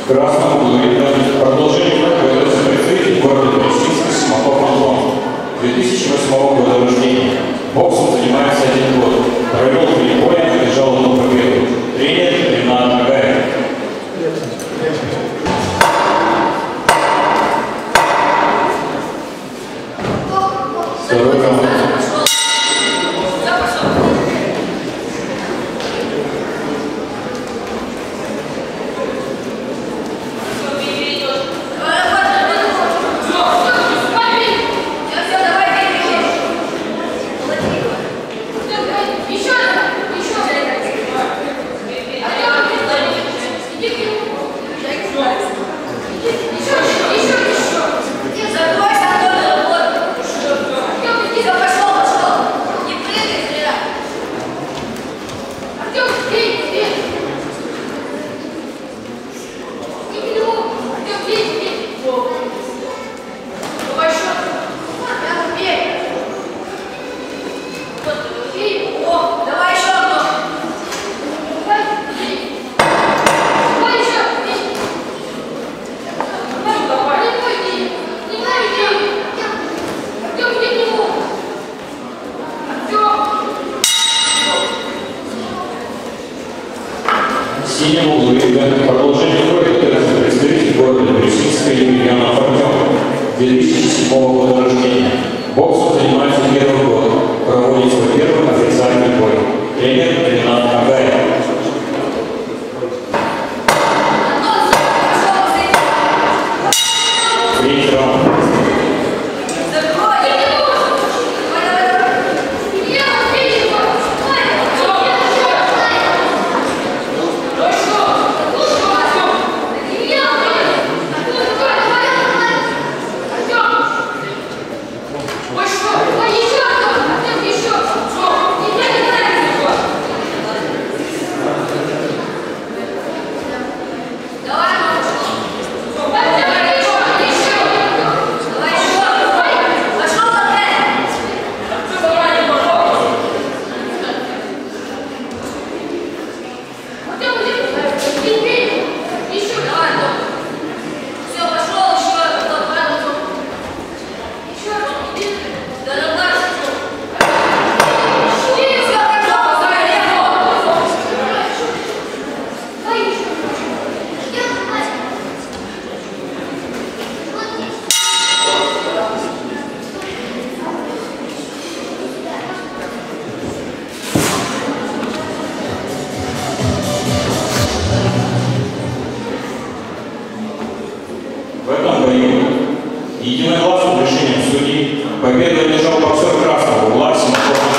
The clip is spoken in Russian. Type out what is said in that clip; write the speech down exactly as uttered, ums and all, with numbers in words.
красном углу продолжение готовится представитель города Причинска Симаков Антон. две тысячи восьмого года рождения. Боксом занимается один год. Провел три боя, одержал одну победу. Тренер Ренат Агаев. Второй раунд. В синем углу продолжение боя готовится представитель города Причинска Емельянов Артем. две тысячи седьмого года рождения. Боксом занимается первый год. Проводит свой первый официальный бой. Тренер Ренат Агаев. Третий раунд. В этом бою единогласным решением судей победу одержал боксер красного угла Симаков.